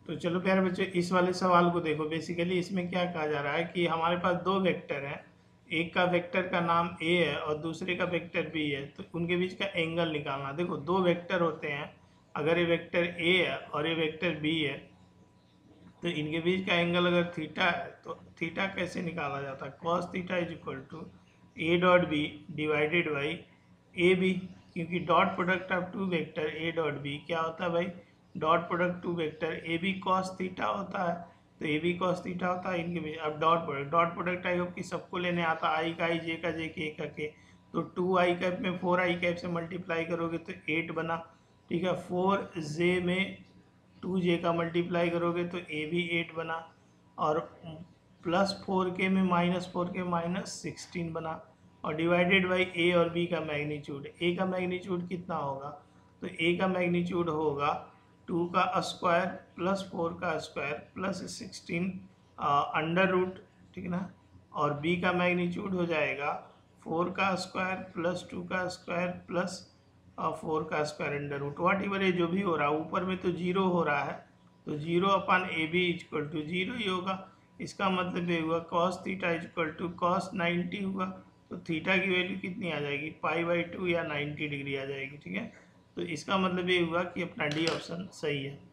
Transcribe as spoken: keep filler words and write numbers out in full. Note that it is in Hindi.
तो चलो प्यारे बच्चों, इस वाले सवाल को देखो। बेसिकली इसमें क्या कहा जा रहा है कि हमारे पास दो वेक्टर हैं, एक का वेक्टर का नाम ए है और दूसरे का वेक्टर बी है, तो उनके बीच का एंगल निकालना। देखो दो वेक्टर होते हैं, अगर ये वेक्टर ए है और ये वेक्टर बी है, तो इनके बीच का एंगल अगर थीटा है तो थीटा कैसे निकाला जाता है? Cos theta is equal to A dot B divided by A B, क्योंकि dot product of two vector A dot B क्या होता है भाई? Dot product two vector A B cos theta होता है, तो ए बी कॉस थीटा होता है इनके बीच। अब dot product dot product I hope कि सबको लेने आता, आई का आई, जे का जे, के का के, तो टू आई कैप में फोर आई कैप से मल्टीप्लाई करोगे तो एट बना, ठीक है। फोर जे में टू जे का मल्टीप्लाई करोगे तो ए भी एट बना, और प्लस फोर के में माइनस फोर के माइनस सिक्सटीन बना, और डिवाइडेड बाई ए और बी का मैग्नीट्यूड। ए का मैग्नीट्यूड कितना होगा? तो ए का मैग्नीट्यूड होगा टू का स्क्वायर प्लस फोर का square plus sixteen under root, ठीक है ना। और बी का मैग्नीट्यूड हो जाएगा फोर का स्क्वायर प्लस टू का स्क्वायर प्लस फोर का square under root. Whatever ये जो भी हो रहा है, ऊपर में तो जीरो हो रहा है, तो जीरो अपन A B equal to zero ही होगा। इसका मतलब ये हुआ cos theta equal to cos ninety हुआ, तो थीटा की वैल्यू कितनी आ जाएगी? पाई बाई टू या नाइन्टी डिग्री आ जाएगी, ठीक है। तो इसका मतलब ये हुआ कि अपना डी ऑप्शन सही है।